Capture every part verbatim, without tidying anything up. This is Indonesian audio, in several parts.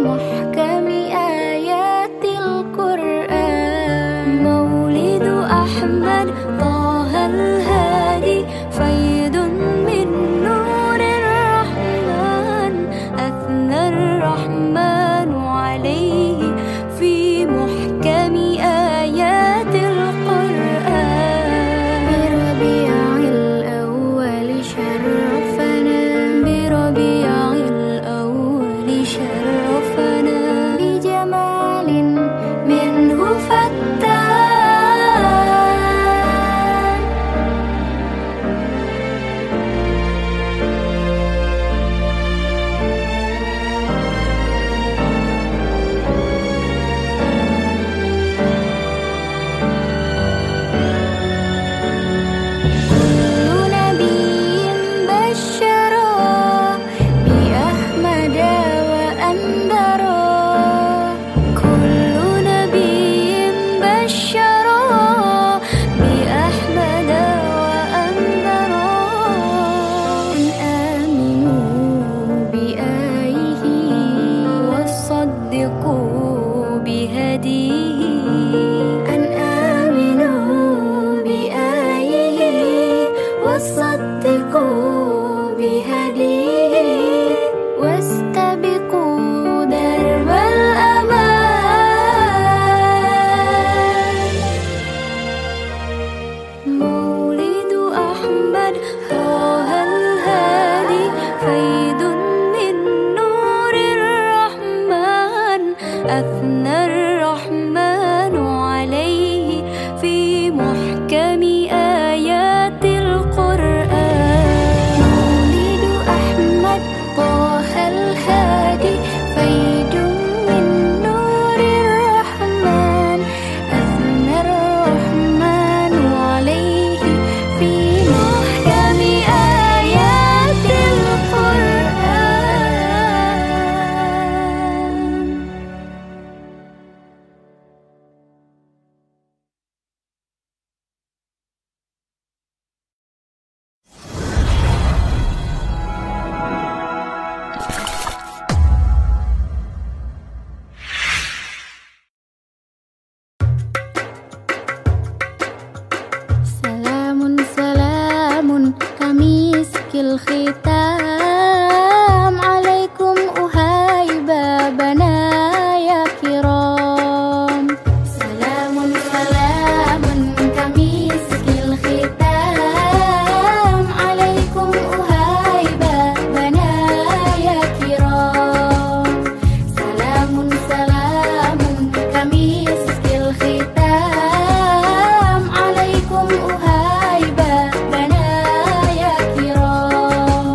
محكم آيات القرآن. مولد أحمد طه الهادي فيض من نور الرحمن. أثنى الرحمن عليه في محكم آيات القرآن. بربيع الأول شرفنا بربيع الأول شرفنا بجمال منه فتان. كل نبي بشرا بأحمد وأنذرا. كل نبي بشرا بأحمد وأنذرا. أن آمنوا بآيه وصدقوا بهديه. أن آمنوا بآيه وصدقوا بهديه. واستبقوا درب الأمان. مولد أحمد طه الهادي فيض من نور الرحمن. أثنى الرحمن عليه في محكم آيات القرآن. مولد أحمد طه الهادي فيض من نور الرحمن. أثنى الرحمن عليه في محكم آيات القرآن. سلام سلام كمسك الختام عليكم أهاي بابنا يا كرام. سلام سلام كمسك الختام عليكم أهاي بابنا يا كرام. سلام سلام كمسك الختام عليكم أهاي بابنا يا كرام.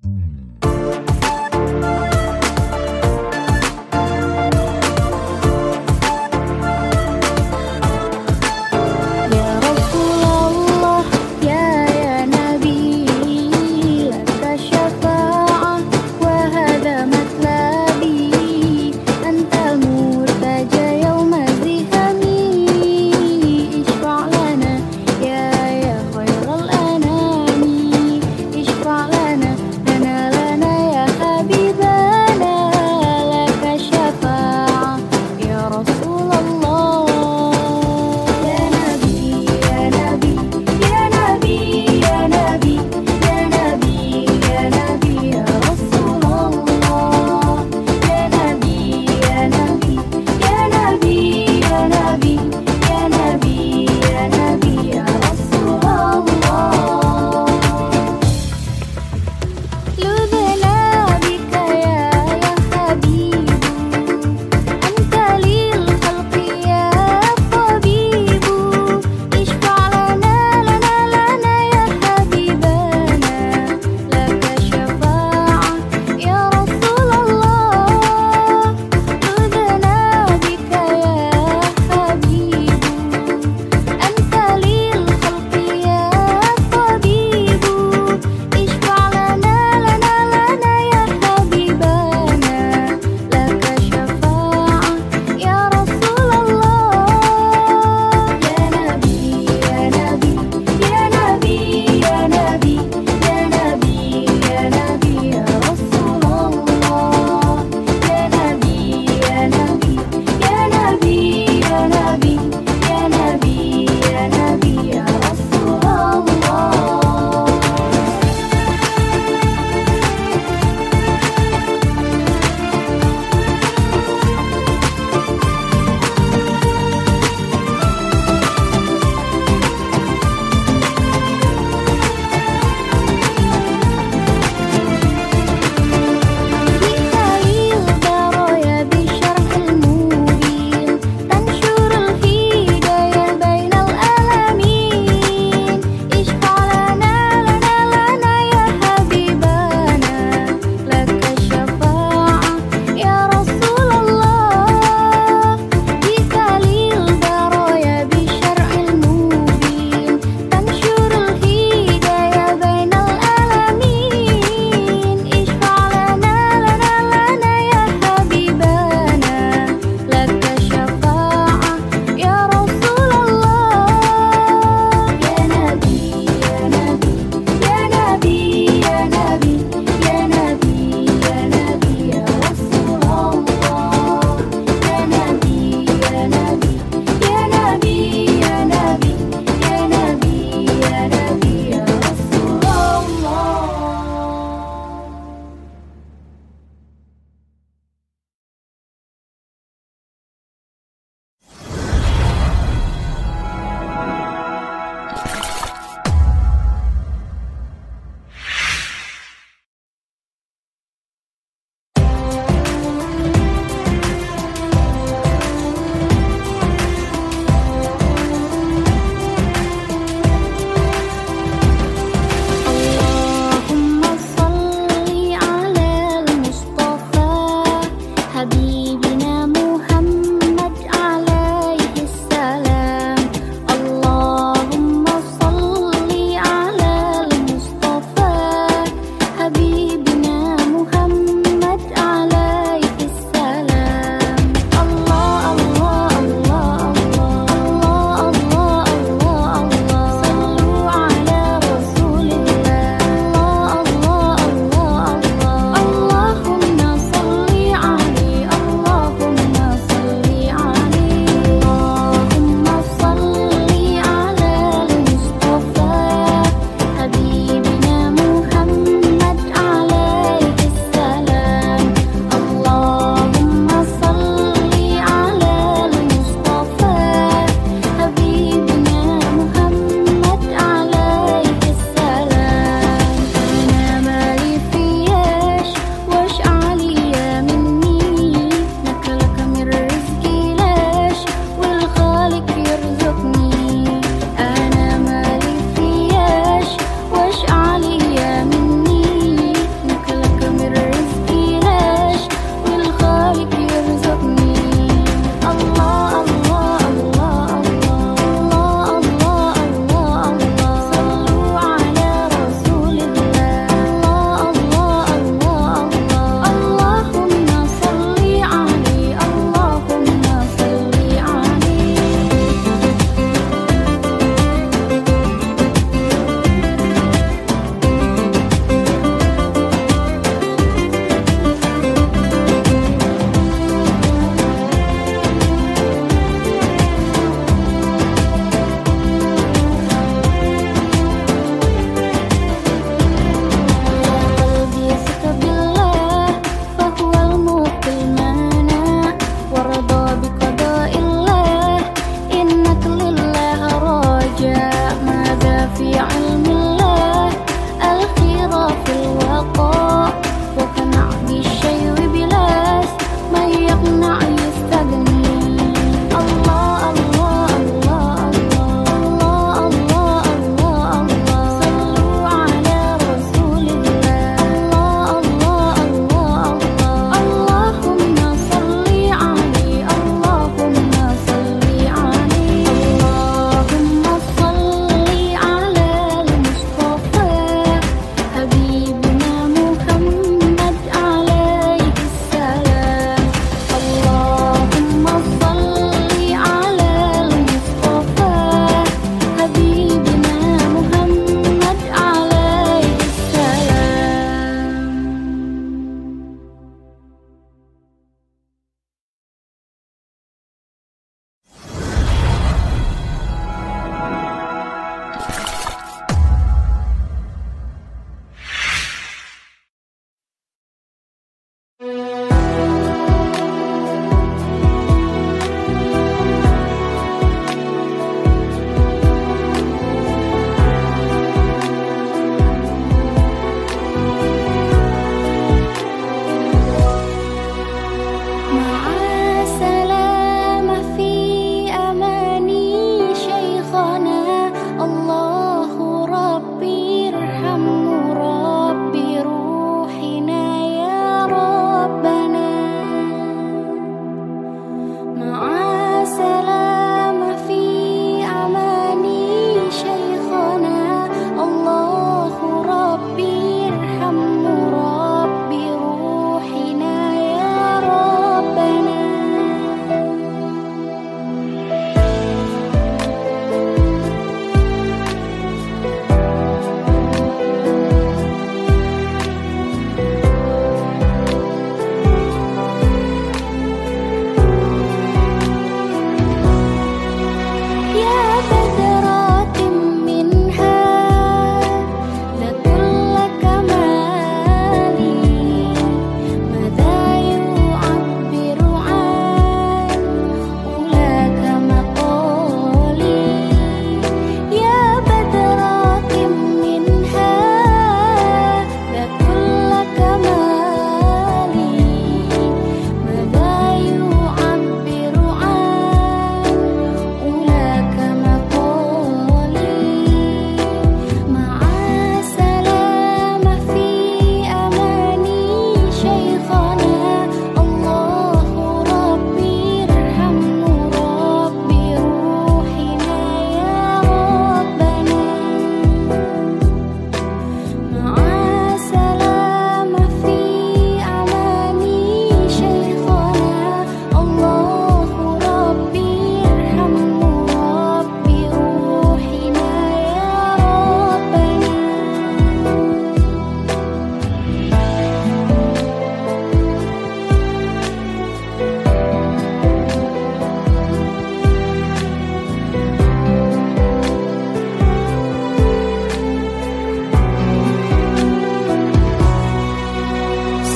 لنا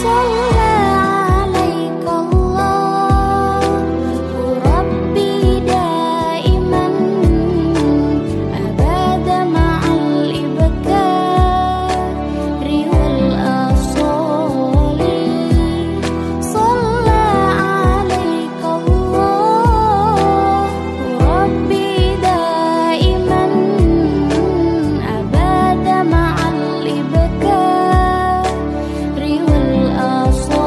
الأصل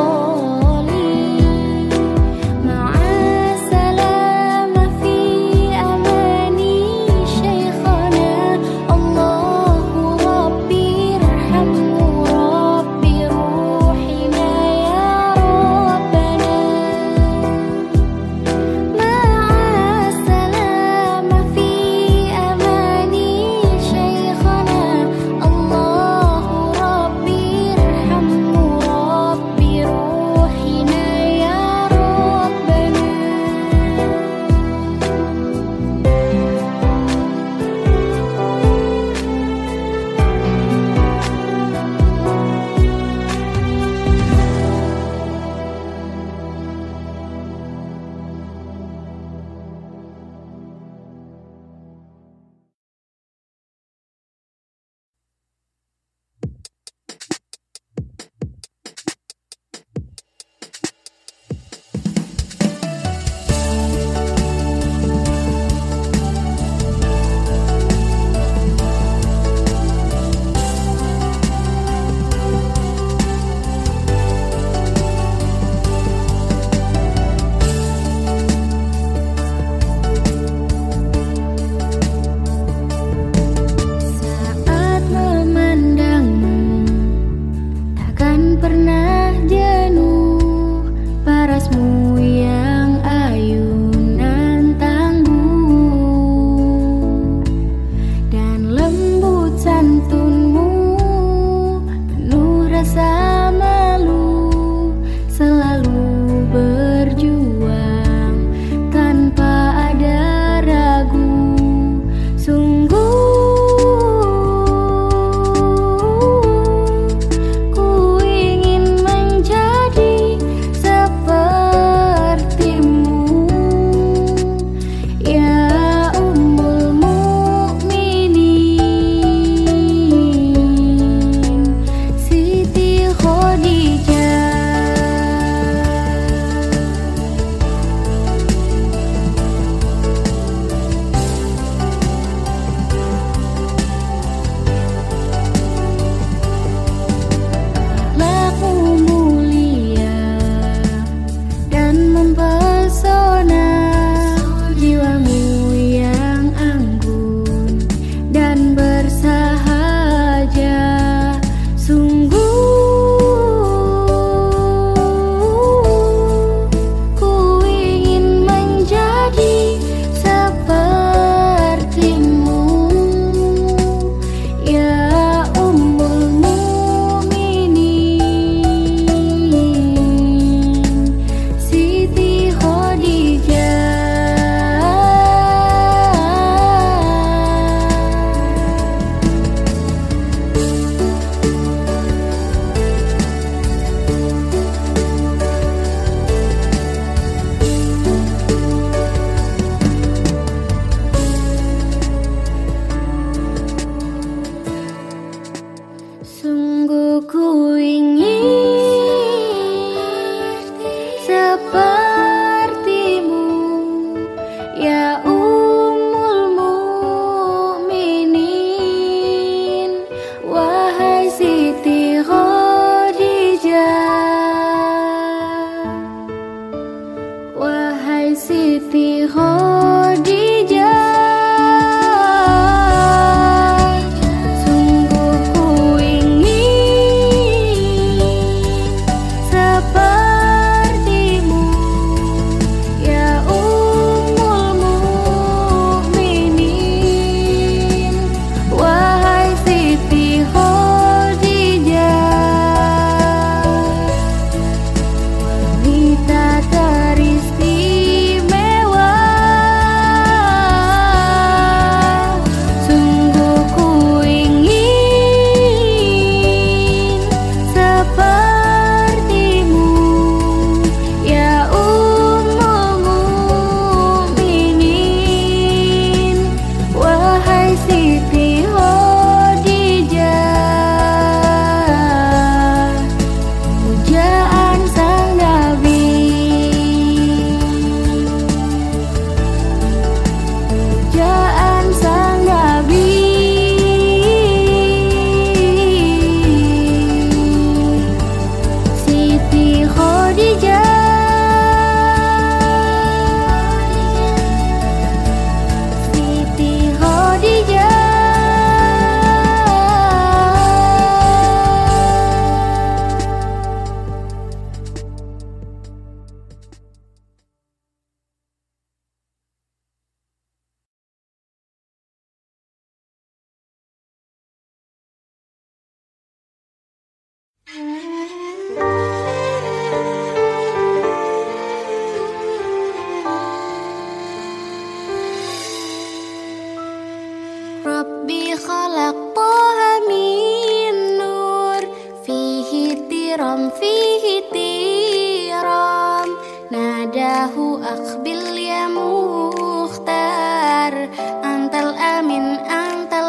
tiram fihi tiram nadahu aqbil ya mukhtar antal amin antal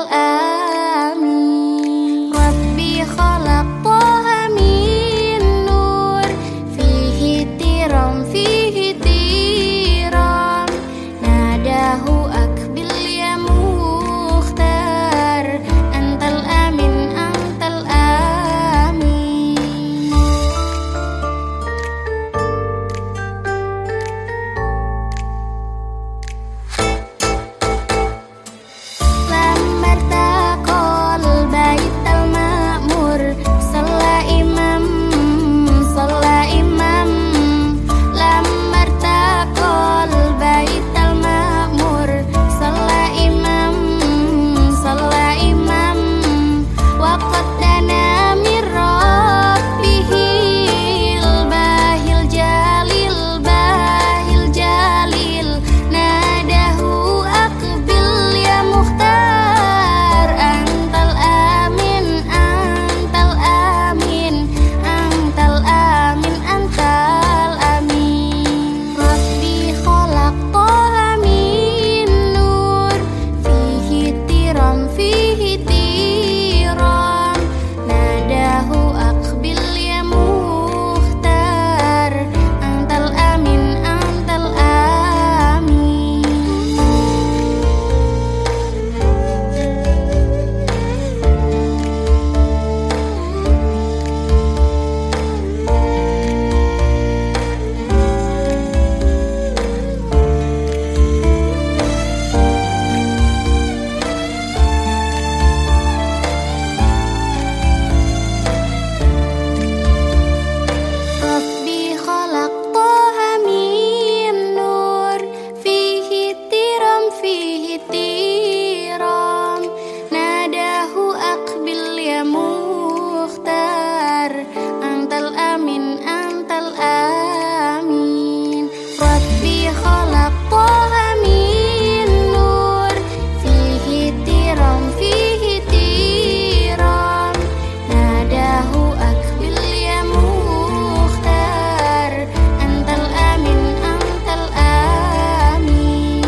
amin Rabbi khalaq taha min nur fihi tiram fihi tiram nadahu aqbil ya mukhtar antal amin antal amin lamar taqal baital ma'mur salla imam salla imam lamar taqal baital ma'mur salla imam salla imam wa qad dana min rabbihil bahil jalil bahil jalil nadahu aqbil ya mukhtar antal amin antal amin antal amin antal amin Rabbi khalaq taha min nur fihi tiram fihi tiram nadahu aqbil ya mukhtar antal amin antal amin Rabbi khalaq taha min nur fihi tiram fihi tiram nadahu aqbil ya mukhtar antal amin antal amin Rabbi khalaq taha min nur fihi tiram fihi tiram nadahu aqbil ya mukhtar antal amin antal amin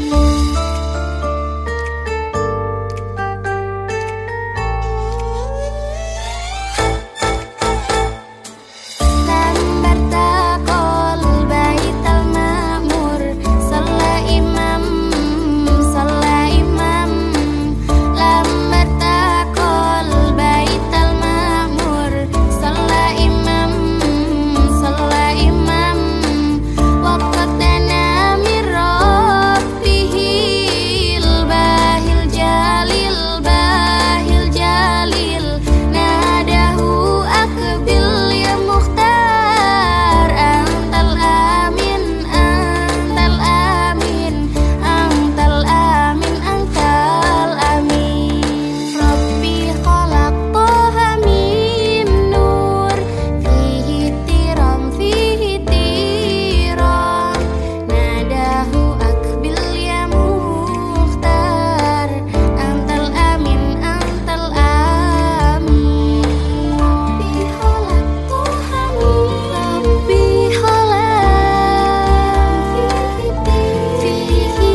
lamar taqal baital ma'mur salla imam salla imam lamar taqal baital ma'mur salla imam salla imam wa qad dana min rabbihil bahil jalil bahil jalil nadahu aqbil ya mukhtar antal amin antal amin antal amin antal amin Rabbi khalaq taha min nur fihi tiram fihi tiram nadahu aqbil ya mukhtar antal amin antal amin Rabbi khalaq taha min Rabbi khalaq fihi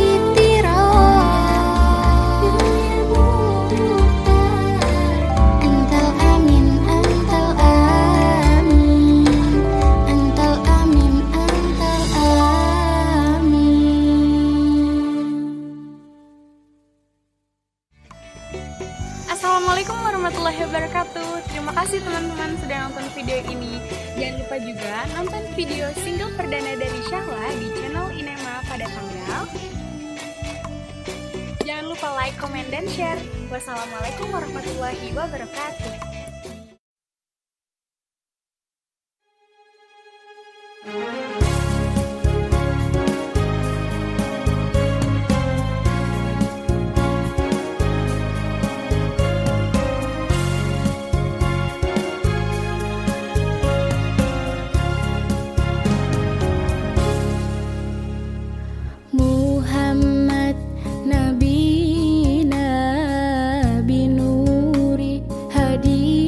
tiram antal amin antal amin antal amin antal amin Assalamualaikum warahmatullahi wabarakatuh. Terima kasih teman-teman sudah nonton video ini. Jangan lupa juga nonton video single perdana dari Syahla di channel Inema pada tanggal. Jangan lupa like, komen, dan share. Wassalamualaikum warahmatullahi wabarakatuh. Muhammad Nabi Nabi Nuri Hadi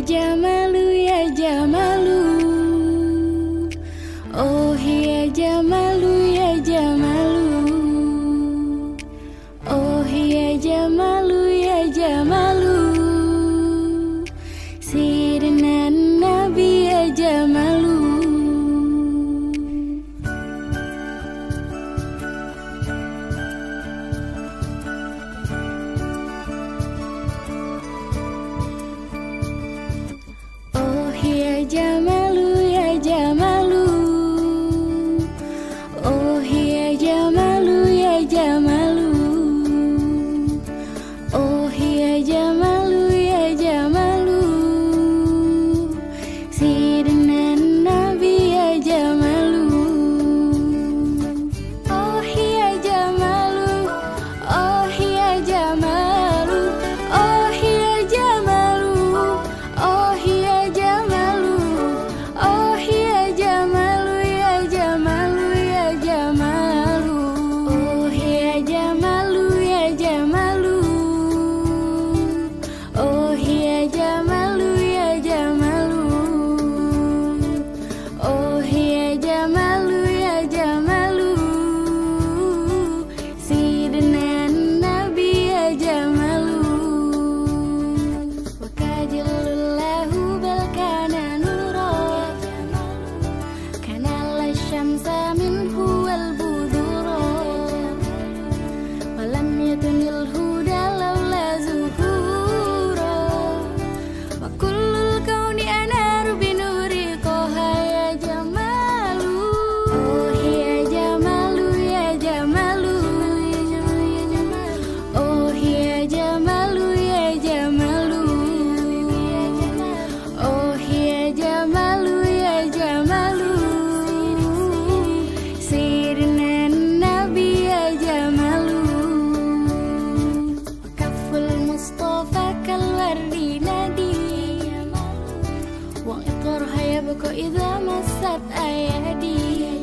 jamalu ya jamalu. Oh ya jamalu ya jamalu. Oh ya jamalu ya jamalu. Sirna nabi ya jamalu. Jamalu ya jamalu. Oh ya jamalu ya jamalu. Oh ya jamalu ya jamalu. Sidna nabi ya jamalu. Oh ya jamalu. Oh ya jamalu. Oh ya jamalu. Oh ya jamalu. Oh ya jamalu ya jamalu ya jamalu. Oh ya jamalu ya jamalu. Oh ya jamalu ya jamalu. Oh ya jamalu ya jamalu. Sidna nabi ya jamalu. Wa kajallullahu bal kana nura. Kana la syamsa minhu wal budura. Walam yatunil huda laula zuhura. Wa kullul kauni anaru binuri qoha ya jamalu. Oh ya jamalu ya jamalu. Oh ya jamalu ya jamalu. Oh ya jamalu ya jamalu. Sirna nabi ya jamalu. Kaful mustafa kalwardi nadi. Wa itar hayabka idha massat ayadi.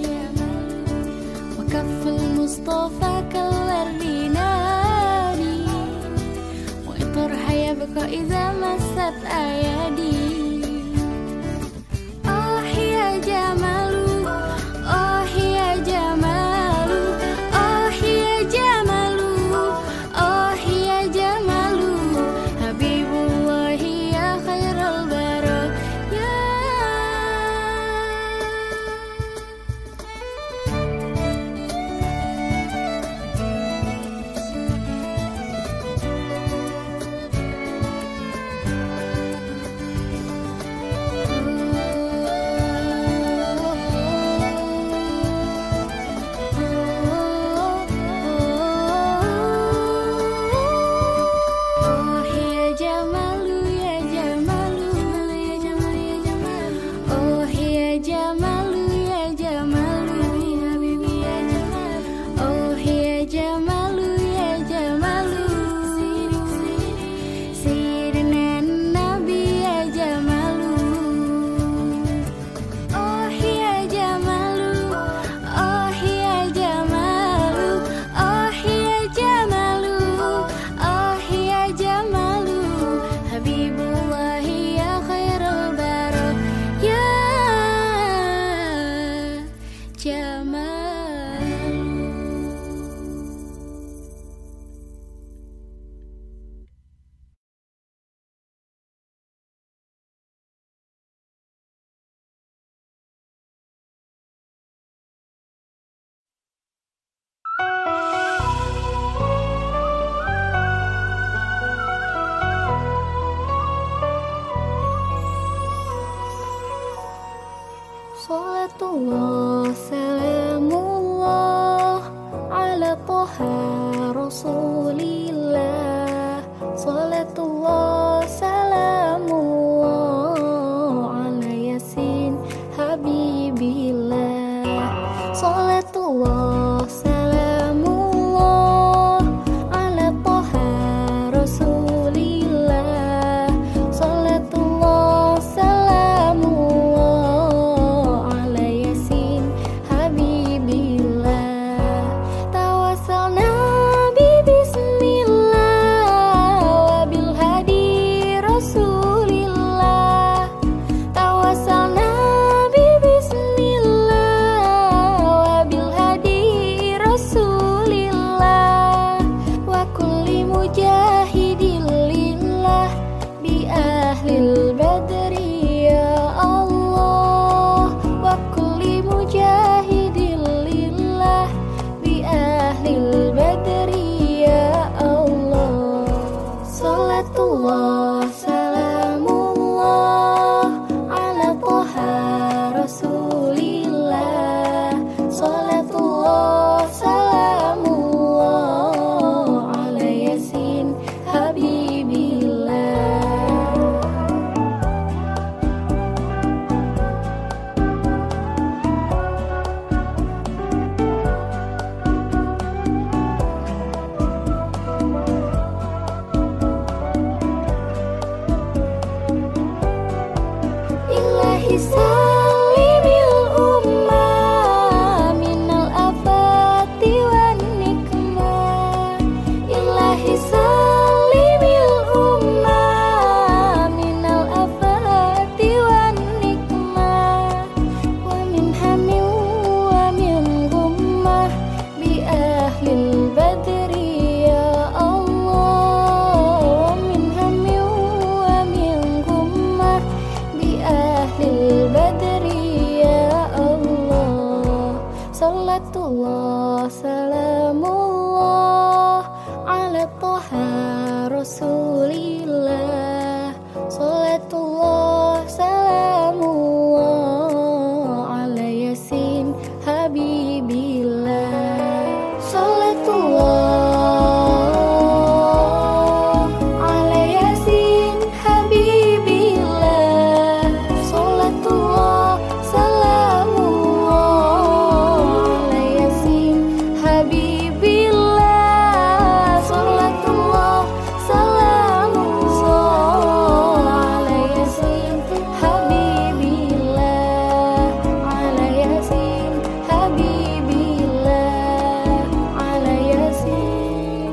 Wa kaful mustafa kalwardi nadi. Wa itar hayabka idha massat ayadi. Oh ya jamalu. Oh ya jamalu. Oh ya jamalu. Oh ya jamalu. Habibullah ya khairal baraya. Oh ya jamalu ya jamalu. Oh ya jamalu ya jamalu. Oh ya jamalu ya jamalu. Sirna nabi ya jamalu. Oh ya jamalu. Oh ya jamalu. Oh ya jamalu. Oh ya jamalu. Habibullah ya khairal baraya. Jamalu. Salatullah salamullah ala toha rasulillah. Salatullah salamullah ala yasin habibillah. Salatullah salamullah ala toha rasulillah. Salatullah salamullah ala yasin salimil ummah minal afati wan nikmah. Ilahi salimil ummah minal afati wan nikmah. Wa min hamin wa min gummah bi ahlil badri ya Allah. Wa min hamin wa min gummah bi ahlil badri ya Allah. Salatullah salamullah ala Taha Rasulillah. Salatullah salamullah ala Yasin Habibillah. Salatullah ala Yasin Habibillah. Salatullah salamullah ala Yasin Habibillah. Salatullah salamullah ala Yasin Habibillah. Ala Yasin Habibillah. Ala Yasin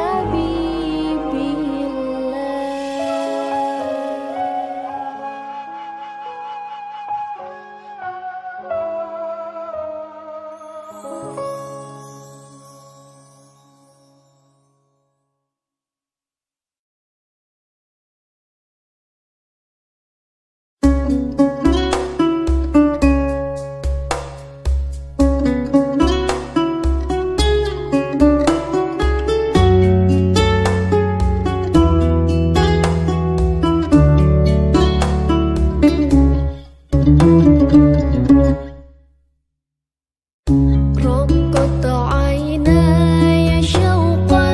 رقت عيناي شوقا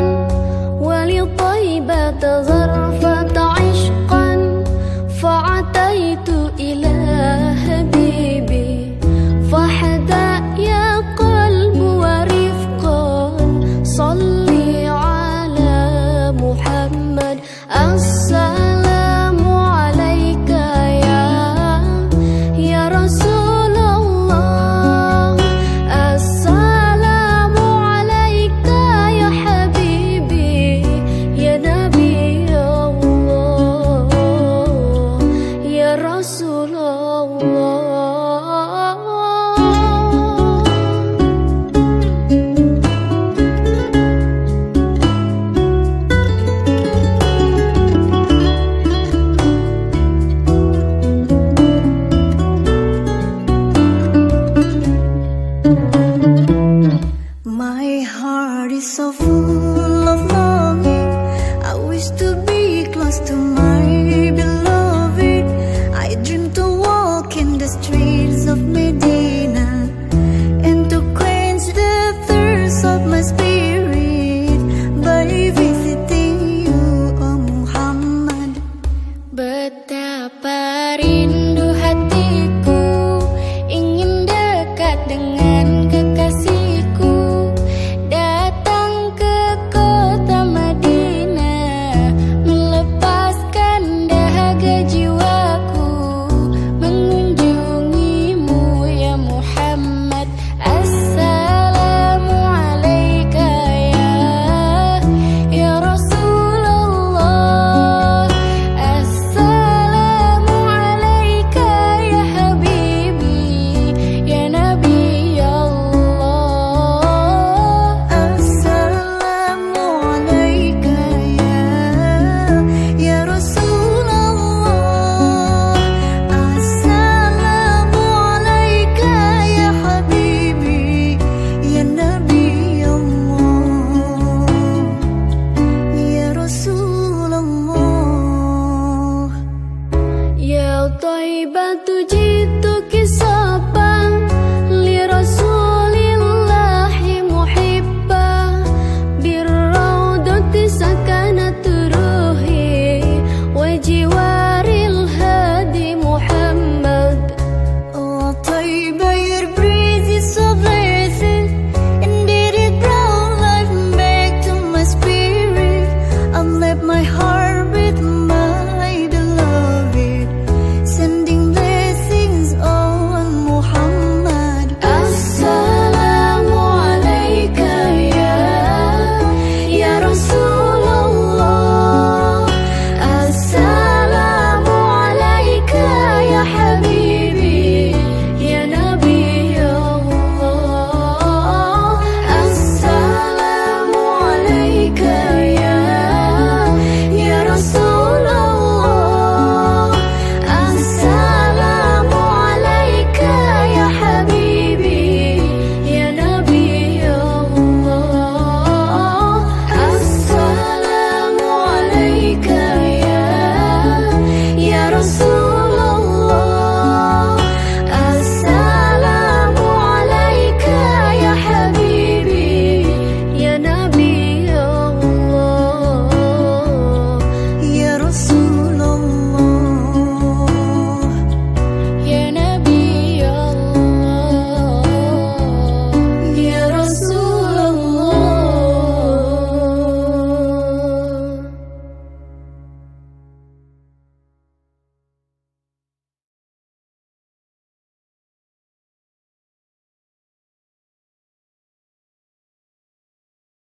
ولطيبة غرفة عشقا فعتيت إلى حبيبي فحدا يا قلب ورفقا صلي على محمد. السلام عليك يا يا رسول الله. السلام عليك يا حبيبي يا نبي الله يا رسول الله. My heart is so full of longing. I wish to be close to my beloved. I dream to walk in the streets of Medina and to quench the thirst of my spirit by visiting you, oh Muhammad. Betapa rindu hatiku ingin dekat dengan kekasihku, datang ke kota Madinah, melepaskan dahaga jiwaku, mengunjungimu ya Muhammad. Assalamu alaika ya ya Rasulullah. Assalamu alaika ya habibi ya Nabi Allah. Assalamu alaika ya ya Rasulullah. Assalamu alaika ya habibi ya Nabi Allah ya Rasulullah. Ya Thaibatu